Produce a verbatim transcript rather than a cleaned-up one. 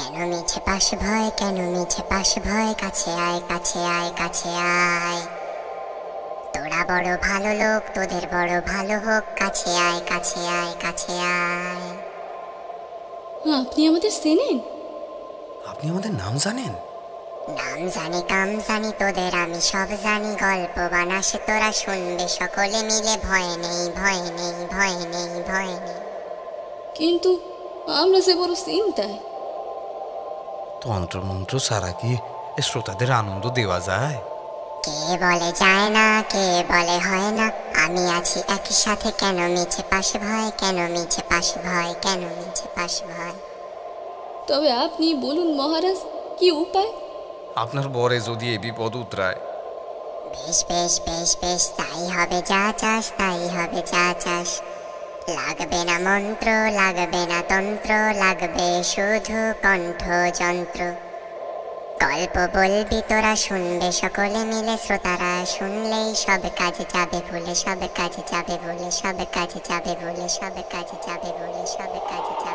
কেন মিছে পাশ ভয়, কেন মিছে পাশ ভয়, কাছে আয় কাছে আয় কাছে আয়। তোরা বড় ভালো লোক, তোদের বড় ভালো হোক, কাছে আয় কাছে আয় কাছে আয়। আপনি আমাদের চেনেন? আপনি আমাদের নাম জানেন? নাম জানি কাম জানি তোদের আমি সব জানি। গল্প বানাসে তোরা শুনবে সকলে মিলে, ভয় নেই ভয় নেই ভয় নেই ভয় নেই। কিন্তু আমরা যে বড় চিন্তায়। তন্ত্রমন্ত্র ছাড়া কি এ শ্রোতাদের আনন্দ দেওয়া যায়? কে বলে যায় না, কে বলে হয় না, আমি আছি একই সাথে। কেন মিছে পাশে ভয়, কেন মিছে পাশে ভয়, কেন মিছে পাশে ভয়। তবে আপনি বলুন মহারাজ, কি উপায়? আপনার বরে যদি এ বিপদ উতরায়। বেশ বেশ বেশ বেশ, তাই হবে যা চাস, তাই হবে যা চাস। লাগবে না মন্ত্র, লাগবে না তন্ত্র, লাগবে শুধু কণ্ঠ যন্ত্র। গল্প বলবি তোরা শুনবে সকলে মিলে, শ্রোতারা শুনলেই সব কাজে যাবে ভুলে, সব কাজে যাবে ভুলে, সব কাজে যাবে ভুলে, সব কাজে যাবে ভুলে, সব কাজে যাবে।